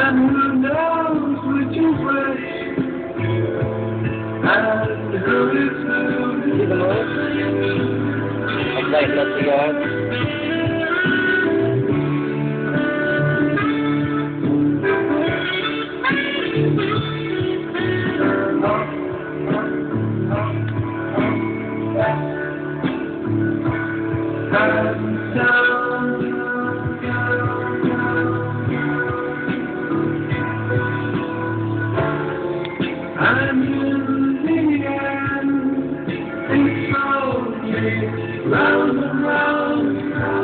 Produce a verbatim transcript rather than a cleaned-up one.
And who knows which is which, and who is who. Dito mo? Mag-light na siya. And in the end, it's only round and round.